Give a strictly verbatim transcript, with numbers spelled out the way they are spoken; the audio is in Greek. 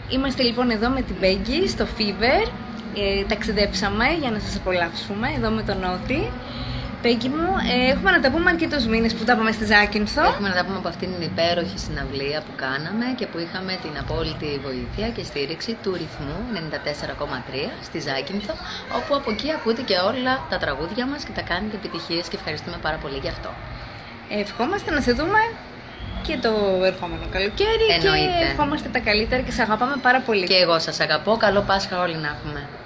Είμαστε λοιπόν εδώ με την Peggy στο Fever. Ε, ταξιδέψαμε για να σας απολαύσουμε εδώ με τον Νότι. Peggy μου, ε, έχουμε να τα πούμε αρκετούς μήνες που τα πάμε στη Ζάκυνθο. Έχουμε να τα πούμε από αυτήν την υπέροχη συναυλία που κάναμε και που είχαμε την απόλυτη βοήθεια και στήριξη του ρυθμού ενενήντα τέσσερα κόμμα τρία στη Ζάκυνθο, όπου από εκεί ακούτε και όλα τα τραγούδια μας και τα κάνετε επιτυχίες και ευχαριστούμε πάρα πολύ γι' αυτό. Ευχόμαστε να σε δούμε και το ερχόμενο καλοκαίρι. Εννοείται. Και ευχόμαστε τα καλύτερα και σε αγαπάμε πάρα πολύ. Και εγώ σας αγαπώ. Καλό Πάσχα όλοι να έχουμε.